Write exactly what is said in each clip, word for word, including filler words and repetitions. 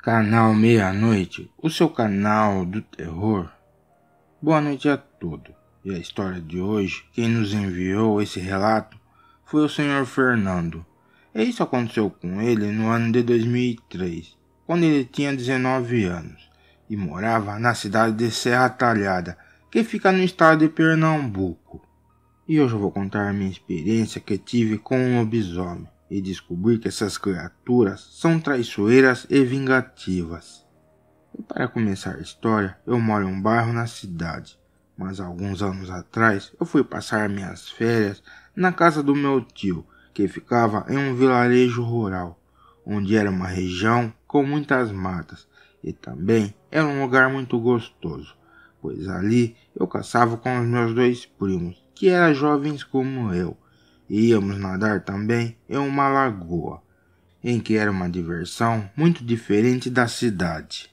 Canal Meia-Noite, o seu canal do terror. Boa noite a todos. E a história de hoje, quem nos enviou esse relato foi o senhor Fernando. E isso aconteceu com ele no ano de dois mil e três, quando ele tinha dezenove anos e morava na cidade de Serra Talhada, que fica no estado de Pernambuco. E hoje eu vou contar a minha experiência que tive com um lobisomem e descobrir que essas criaturas são traiçoeiras e vingativas. E para começar a história, eu moro em um bairro na cidade, mas alguns anos atrás eu fui passar minhas férias na casa do meu tio, que ficava em um vilarejo rural, onde era uma região com muitas matas e também era um lugar muito gostoso, pois ali eu caçava com os meus dois primos, que eram jovens como eu, e íamos nadar também em uma lagoa, em que era uma diversão muito diferente da cidade.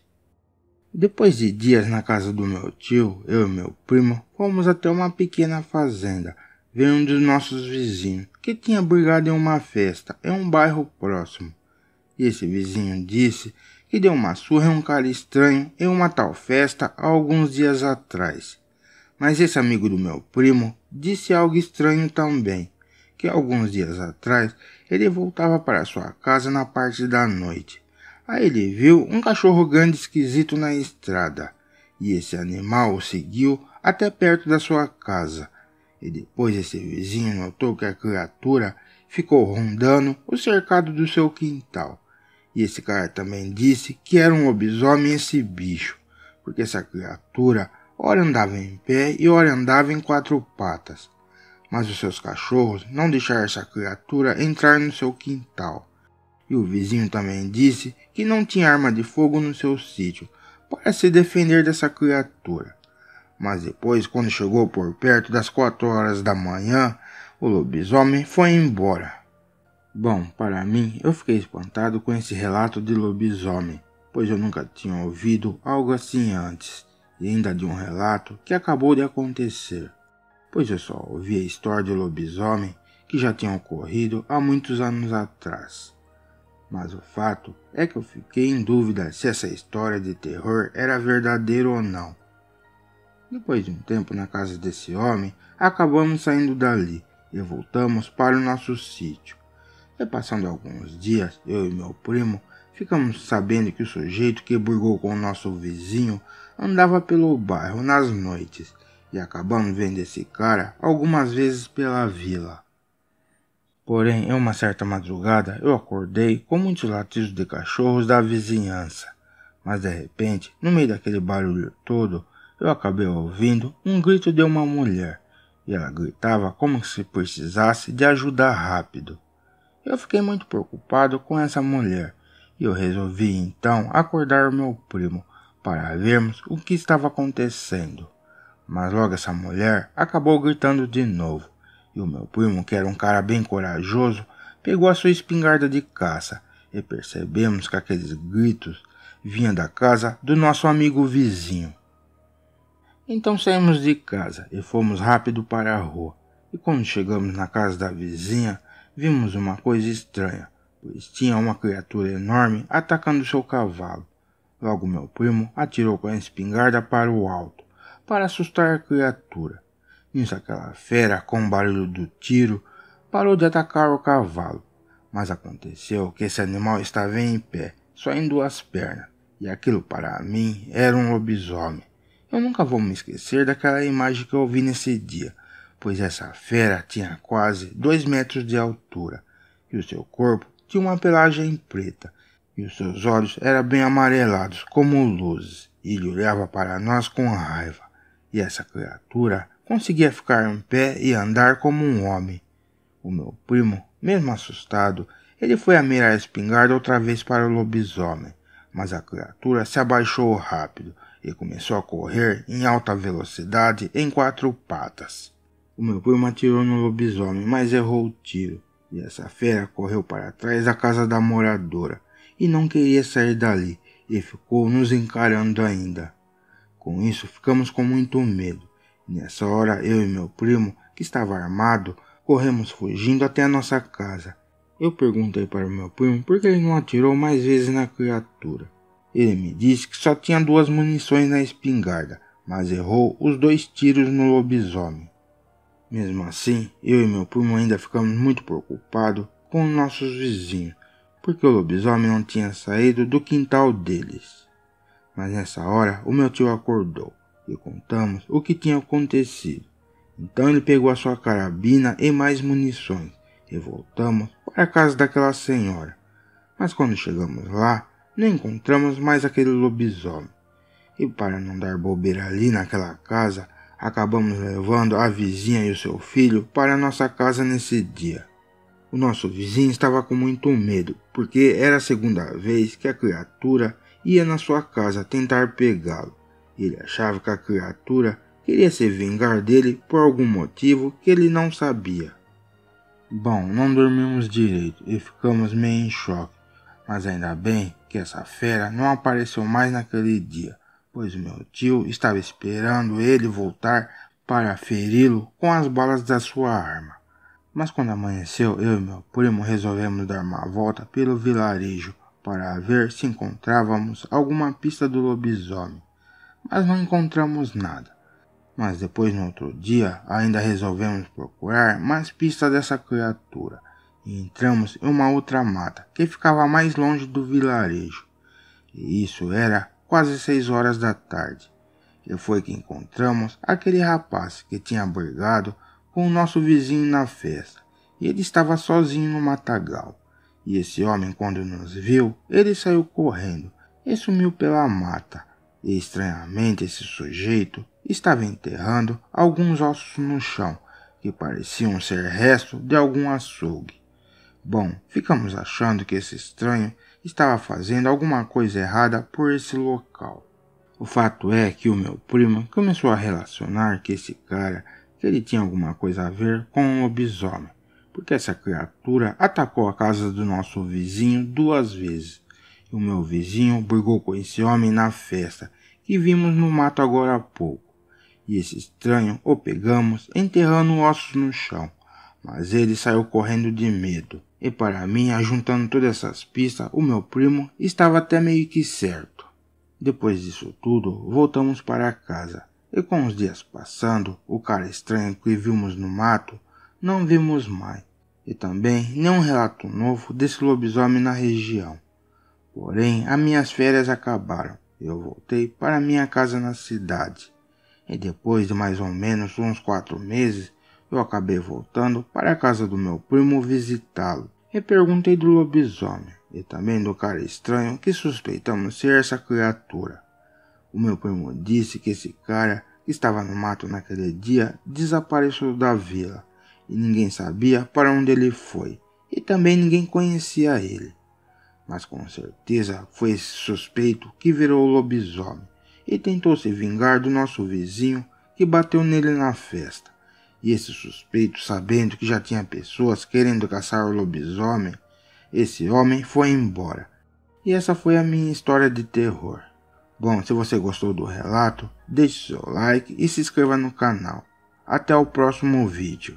Depois de dias na casa do meu tio, eu e meu primo fomos até uma pequena fazenda, ver um dos nossos vizinhos, que tinha brigado em uma festa em um bairro próximo. E esse vizinho disse que deu uma surra em um cara estranho em uma tal festa há alguns dias atrás. Mas esse amigo do meu primo disse algo estranho também, que alguns dias atrás ele voltava para sua casa na parte da noite. Aí ele viu um cachorro grande esquisito na estrada, e esse animal o seguiu até perto da sua casa. E depois esse vizinho notou que a criatura ficou rondando o cercado do seu quintal. E esse cara também disse que era um lobisomem esse bicho, porque essa criatura ora andava em pé e ora andava em quatro patas. Mas os seus cachorros não deixaram essa criatura entrar no seu quintal. E o vizinho também disse que não tinha arma de fogo no seu sítio para se defender dessa criatura. Mas depois, quando chegou por perto das quatro horas da manhã, o lobisomem foi embora. Bom, para mim, eu fiquei espantado com esse relato de lobisomem, pois eu nunca tinha ouvido algo assim antes, e ainda de um relato que acabou de acontecer, pois eu só ouvi a história de lobisomem que já tinha ocorrido há muitos anos atrás. Mas o fato é que eu fiquei em dúvida se essa história de terror era verdadeira ou não. Depois de um tempo na casa desse homem, acabamos saindo dali e voltamos para o nosso sítio. E passando alguns dias, eu e meu primo ficamos sabendo que o sujeito que brigou com o nosso vizinho andava pelo bairro nas noites, e acabamos vendo esse cara algumas vezes pela vila. Porém, em uma certa madrugada, eu acordei com muitos latidos de cachorros da vizinhança. Mas de repente, no meio daquele barulho todo, eu acabei ouvindo um grito de uma mulher, e ela gritava como se precisasse de ajuda rápido. Eu fiquei muito preocupado com essa mulher, e eu resolvi então acordar o meu primo, para vermos o que estava acontecendo. Mas logo essa mulher acabou gritando de novo, e o meu primo, que era um cara bem corajoso, pegou a sua espingarda de caça, e percebemos que aqueles gritos vinham da casa do nosso amigo vizinho. Então saímos de casa e fomos rápido para a rua, e quando chegamos na casa da vizinha, vimos uma coisa estranha, pois tinha uma criatura enorme atacando seu cavalo. Logo meu primo atirou com a espingarda para o alto, para assustar a criatura. Nisso aquela fera, com o barulho do tiro, parou de atacar o cavalo. Mas aconteceu que esse animal estava em pé, só em duas pernas, e aquilo para mim era um lobisomem. Eu nunca vou me esquecer daquela imagem que eu vi nesse dia, pois essa fera tinha quase dois metros de altura, e o seu corpo tinha uma pelagem preta, e os seus olhos eram bem amarelados como luzes, e ele olhava para nós com raiva. E essa criatura conseguia ficar em pé e andar como um homem. O meu primo, mesmo assustado, ele foi a mirar a espingarda outra vez para o lobisomem, mas a criatura se abaixou rápido e começou a correr em alta velocidade em quatro patas. O meu primo atirou no lobisomem, mas errou o tiro, e essa fera correu para trás da casa da moradora, e não queria sair dali, e ficou nos encarando ainda. Com isso, ficamos com muito medo, e nessa hora eu e meu primo, que estava armado, corremos fugindo até a nossa casa. Eu perguntei para o meu primo por que ele não atirou mais vezes na criatura, Ele me disse que só tinha duas munições na espingarda, mas errou os dois tiros no lobisomem. Mesmo assim, eu e meu primo ainda ficamos muito preocupados com nossos vizinhos, porque o lobisomem não tinha saído do quintal deles. Mas nessa hora, o meu tio acordou e contamos o que tinha acontecido. Então ele pegou a sua carabina e mais munições e voltamos para a casa daquela senhora. Mas quando chegamos lá, não encontramos mais aquele lobisomem. E para não dar bobeira ali naquela casa, acabamos levando a vizinha e o seu filho para nossa casa nesse dia. O nosso vizinho estava com muito medo, porque era a segunda vez que a criatura ia na sua casa tentar pegá-lo. Ele achava que a criatura queria se vingar dele por algum motivo que ele não sabia. Bom, não dormimos direito e ficamos meio em choque, mas ainda bem que essa fera não apareceu mais naquele dia, pois o meu tio estava esperando ele voltar para feri-lo com as balas da sua arma. Mas quando amanheceu, eu e meu primo resolvemos dar uma volta pelo vilarejo para ver se encontrávamos alguma pista do lobisomem, mas não encontramos nada. Mas depois, no outro dia, ainda resolvemos procurar mais pistas dessa criatura e entramos em uma outra mata que ficava mais longe do vilarejo. E isso era quase seis horas da tarde. E foi que encontramos aquele rapaz que tinha brigado com o nosso vizinho na festa, e ele estava sozinho no matagal. E esse homem, quando nos viu, ele saiu correndo e sumiu pela mata. E estranhamente esse sujeito estava enterrando alguns ossos no chão, que pareciam ser resto de algum açougue. Bom, ficamos achando que esse estranho estava fazendo alguma coisa errada por esse local. O fato é que o meu primo começou a relacionar que esse cara que ele tinha alguma coisa a ver com um lobisomem, porque essa criatura atacou a casa do nosso vizinho duas vezes, e o meu vizinho brigou com esse homem na festa que vimos no mato agora há pouco, e esse estranho o pegamos enterrando ossos no chão, mas ele saiu correndo de medo, e para mim, ajuntando todas essas pistas, o meu primo estava até meio que certo. Depois disso tudo, voltamos para casa. E com os dias passando, o cara estranho que vimos no mato, não vimos mais. E também nenhum relato novo desse lobisomem na região. Porém, as minhas férias acabaram. E eu voltei para minha casa na cidade. E depois de mais ou menos uns quatro meses, eu acabei voltando para a casa do meu primo visitá-lo. E perguntei do lobisomem, e também do cara estranho que suspeitamos ser essa criatura. O meu primo disse que esse cara que estava no mato naquele dia desapareceu da vila e ninguém sabia para onde ele foi e também ninguém conhecia ele. Mas com certeza foi esse suspeito que virou o lobisomem e tentou se vingar do nosso vizinho que bateu nele na festa. E esse suspeito, sabendo que já tinha pessoas querendo caçar o lobisomem, esse homem foi embora. E essa foi a minha história de terror. Bom, se você gostou do relato, deixe seu like e se inscreva no canal. Até o próximo vídeo.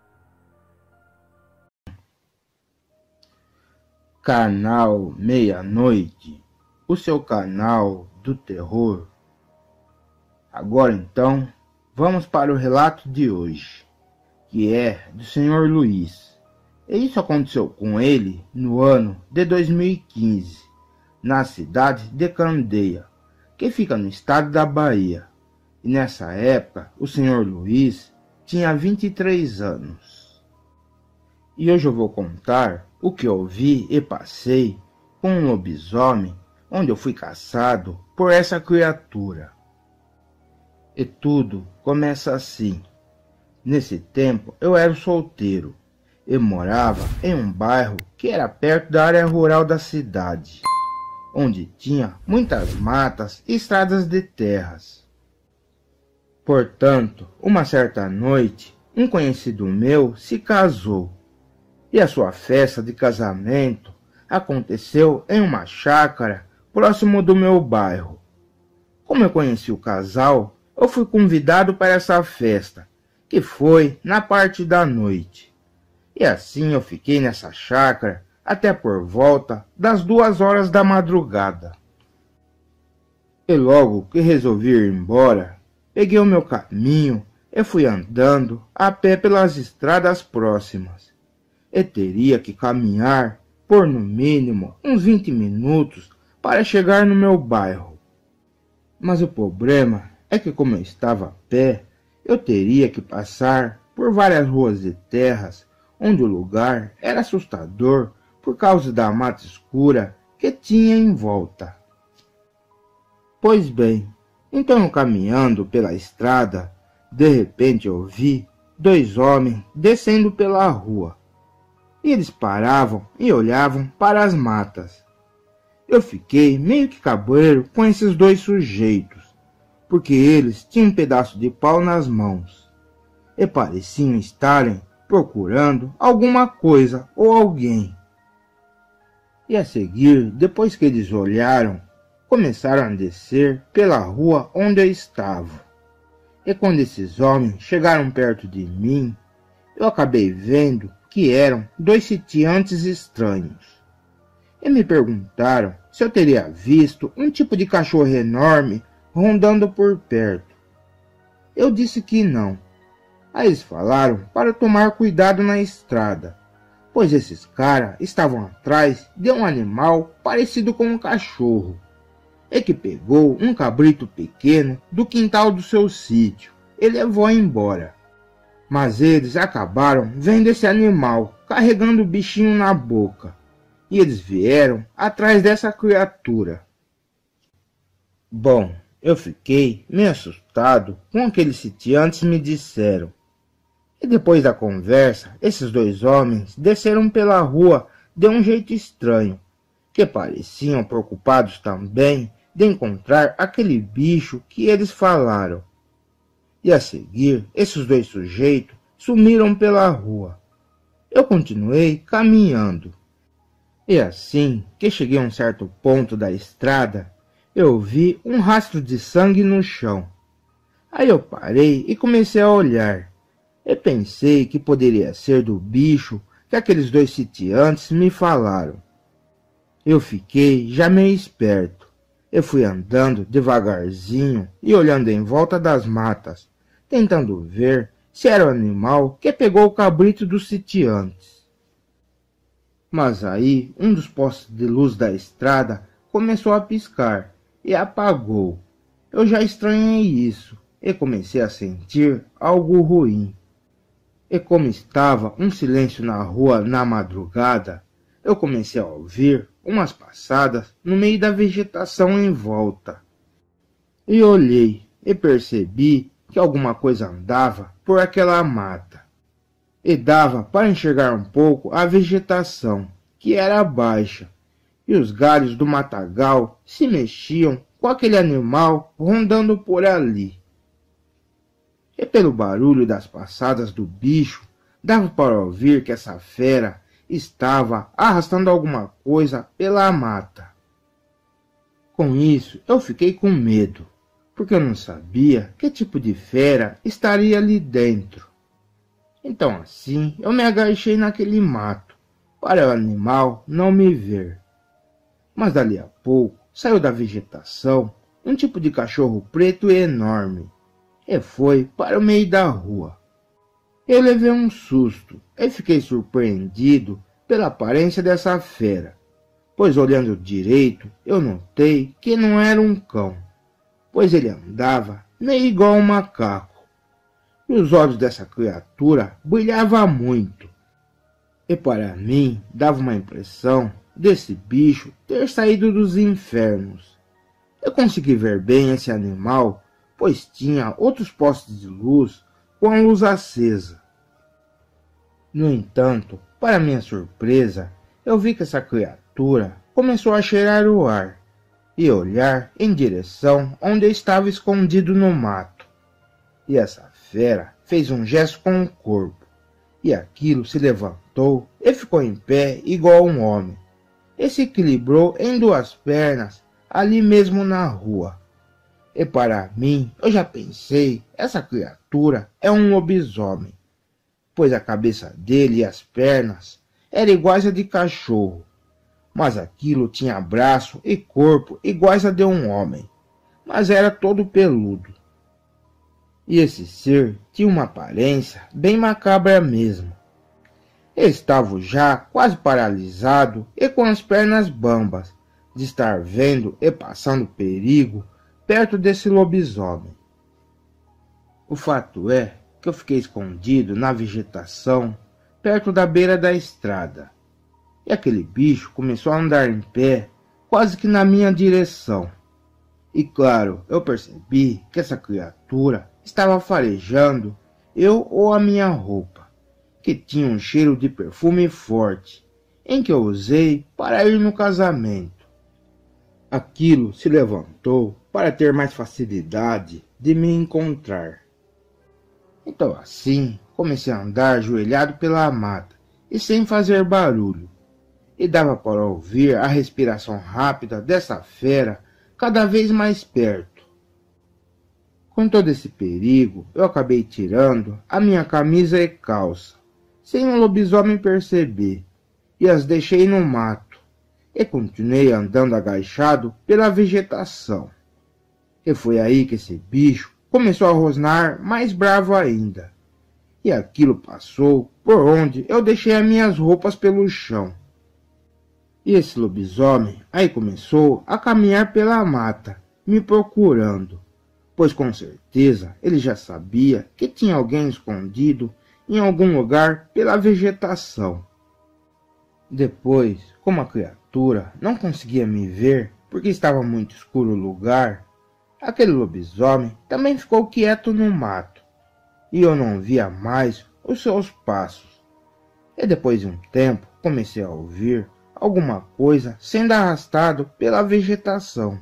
Canal Meia-Noite, o seu canal do terror. Agora então, vamos para o relato de hoje, que é do senhor Luiz. E isso aconteceu com ele no ano de dois mil e quinze, na cidade de Candeia, que fica no estado da Bahia. E nessa época, o senhor Luiz tinha vinte e três anos. E hoje eu vou contar o que eu vi e passei com um lobisomem, onde eu fui caçado por essa criatura. E tudo começa assim. Nesse tempo, eu era solteiro e morava em um bairro que era perto da área rural da cidade, onde tinha muitas matas e estradas de terras. Portanto, uma certa noite, um conhecido meu se casou, e a sua festa de casamento aconteceu em uma chácara próximo do meu bairro. Como eu conheci o casal, eu fui convidado para essa festa, que foi na parte da noite. E assim eu fiquei nessa chácara até por volta das duas horas da madrugada. E logo que resolvi ir embora, peguei o meu caminho e fui andando a pé pelas estradas próximas. E teria que caminhar por no mínimo uns vinte minutos para chegar no meu bairro. Mas o problema é que, como eu estava a pé, eu teria que passar por várias ruas de terras, onde o lugar era assustador por causa da mata escura que tinha em volta. Pois bem, então caminhando pela estrada, de repente eu vi dois homens descendo pela rua. E eles paravam e olhavam para as matas. Eu fiquei meio que cabreiro com esses dois sujeitos, porque eles tinham um pedaço de pau nas mãos e pareciam estarem procurando alguma coisa ou alguém. E a seguir, depois que eles olharam, começaram a descer pela rua onde eu estava. E quando esses homens chegaram perto de mim, eu acabei vendo que eram dois sitiantes estranhos. E me perguntaram se eu teria visto um tipo de cachorro enorme rondando por perto. Eu disse que não. Aí eles falaram para tomar cuidado na estrada, pois esses caras estavam atrás de um animal parecido com um cachorro, e que pegou um cabrito pequeno do quintal do seu sítio e levou embora. Mas eles acabaram vendo esse animal carregando o bichinho na boca, e eles vieram atrás dessa criatura. Bom, eu fiquei meio assustado com o que aqueles sitiantes me disseram. E depois da conversa, esses dois homens desceram pela rua de um jeito estranho, que pareciam preocupados também de encontrar aquele bicho que eles falaram. E a seguir, esses dois sujeitos sumiram pela rua. Eu continuei caminhando. E assim que cheguei a um certo ponto da estrada, eu vi um rastro de sangue no chão. Aí eu parei e comecei a olhar. E pensei que poderia ser do bicho que aqueles dois sitiantes me falaram. Eu fiquei já meio esperto. Eu fui andando devagarzinho e olhando em volta das matas, tentando ver se era o animal que pegou o cabrito dos sitiantes. Mas aí um dos postes de luz da estrada começou a piscar e apagou. Eu já estranhei isso e comecei a sentir algo ruim. E como estava um silêncio na rua na madrugada, eu comecei a ouvir umas passadas no meio da vegetação em volta. E olhei e percebi que alguma coisa andava por aquela mata. E dava para enxergar um pouco a vegetação, que era baixa, e os galhos do matagal se mexiam com aquele animal rondando por ali. E pelo barulho das passadas do bicho, dava para ouvir que essa fera estava arrastando alguma coisa pela mata. Com isso, eu fiquei com medo, porque eu não sabia que tipo de fera estaria ali dentro. Então assim, eu me agachei naquele mato, para o animal não me ver. Mas dali a pouco, saiu da vegetação um tipo de cachorro preto e enorme, e foi para o meio da rua. Eu levei um susto e fiquei surpreendido pela aparência dessa fera, pois olhando direito eu notei que não era um cão, pois ele andava meio igual um macaco, e os olhos dessa criatura brilhavam muito, e para mim dava uma impressão desse bicho ter saído dos infernos. Eu consegui ver bem esse animal, pois tinha outros postes de luz com a luz acesa. No entanto, para minha surpresa, eu vi que essa criatura começou a cheirar o ar e olhar em direção onde eu estava escondido no mato. E essa fera fez um gesto com o corpo, e aquilo se levantou e ficou em pé igual um homem, e se equilibrou em duas pernas ali mesmo na rua. E para mim, eu já pensei, essa criatura é um lobisomem, pois a cabeça dele e as pernas eram iguais a de cachorro, mas aquilo tinha braço e corpo iguais a de um homem, mas era todo peludo. E esse ser tinha uma aparência bem macabra mesmo. Estava já quase paralisado e com as pernas bambas, de estar vendo e passando perigo perto desse lobisomem. O fato é que eu fiquei escondido na vegetação, perto da beira da estrada, e aquele bicho começou a andar em pé, quase que na minha direção. E claro, eu percebi que essa criatura estava farejando eu ou a minha roupa, que tinha um cheiro de perfume forte, em que eu usei para ir no casamento. Aquilo se levantou para ter mais facilidade de me encontrar. Então assim, comecei a andar ajoelhado pela mata e sem fazer barulho, e dava para ouvir a respiração rápida dessa fera cada vez mais perto. Com todo esse perigo, eu acabei tirando a minha camisa e calça, sem o lobisomem perceber, e as deixei no mato, e continuei andando agachado pela vegetação. E foi aí que esse bicho começou a rosnar mais bravo ainda, e aquilo passou por onde eu deixei as minhas roupas pelo chão. E esse lobisomem aí começou a caminhar pela mata, me procurando, pois com certeza ele já sabia que tinha alguém escondido em algum lugar pela vegetação. Depois, como a criatura não conseguia me ver porque estava muito escuro o lugar, aquele lobisomem também ficou quieto no mato, e eu não via mais os seus passos. E depois de um tempo comecei a ouvir alguma coisa sendo arrastado pela vegetação.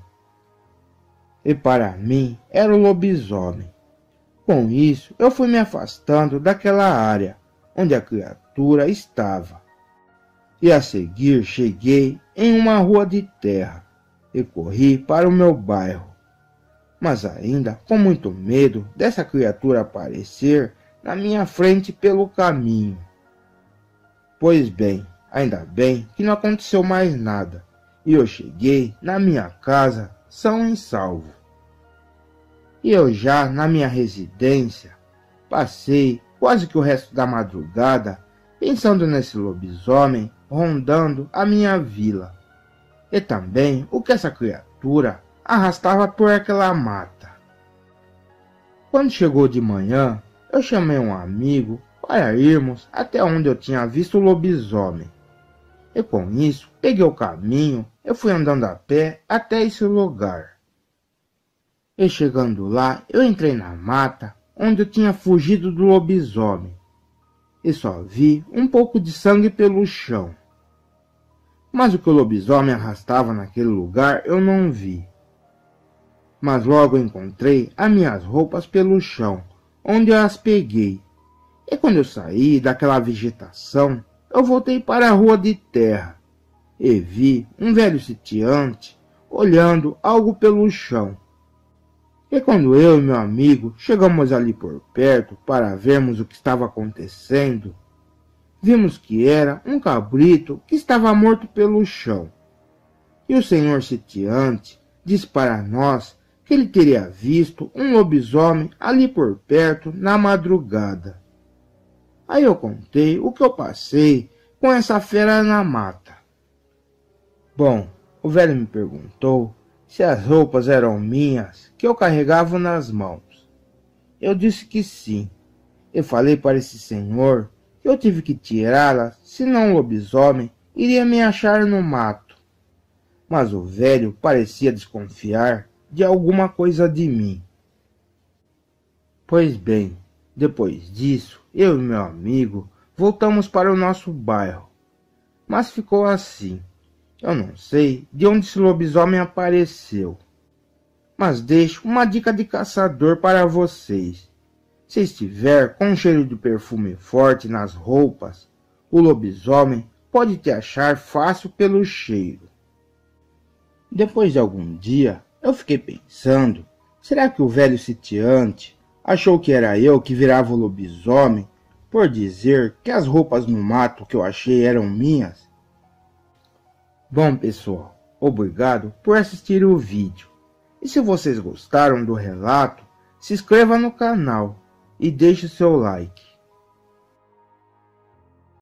E para mim era o lobisomem. Com isso, eu fui me afastando daquela área onde a criatura estava. E a seguir cheguei em uma rua de terra e corri para o meu bairro. Mas ainda com muito medo dessa criatura aparecer na minha frente pelo caminho. Pois bem, ainda bem que não aconteceu mais nada, e eu cheguei na minha casa são e salvo. E eu já na minha residência, passei quase que o resto da madrugada pensando nesse lobisomem rondando a minha vila, e também o que essa criatura arrastava por aquela mata. Quando chegou de manhã, eu chamei um amigo para irmos até onde eu tinha visto o lobisomem. E com isso, peguei o caminho e fui andando a pé até esse lugar. E chegando lá, eu entrei na mata onde eu tinha fugido do lobisomem. E só vi um pouco de sangue pelo chão. Mas o que o lobisomem arrastava naquele lugar eu não vi. Mas logo encontrei as minhas roupas pelo chão, onde eu as peguei. E quando eu saí daquela vegetação, eu voltei para a rua de terra e vi um velho sitiante olhando algo pelo chão. E quando eu e meu amigo chegamos ali por perto para vermos o que estava acontecendo, vimos que era um cabrito que estava morto pelo chão. E o senhor sitiante disse para nós que ele teria visto um lobisomem ali por perto na madrugada. Aí eu contei o que eu passei com essa fera na mata. Bom, o velho me perguntou se as roupas eram minhas que eu carregava nas mãos. Eu disse que sim. Eu falei para esse senhor que eu tive que tirá-las, senão o lobisomem iria me achar no mato. Mas o velho parecia desconfiar de alguma coisa de mim. Pois bem, depois disso, eu e meu amigo voltamos para o nosso bairro. Mas ficou assim. Eu não sei de onde esse lobisomem apareceu. Mas deixo uma dica de caçador para vocês. Se estiver com um cheiro de perfume forte nas roupas, o lobisomem pode te achar fácil pelo cheiro. Depois de algum dia, eu fiquei pensando, será que o velho sitiante achou que era eu que virava o lobisomem por dizer que as roupas no mato que eu achei eram minhas? Bom pessoal, obrigado por assistir o vídeo. E se vocês gostaram do relato, se inscreva no canal e deixe seu like.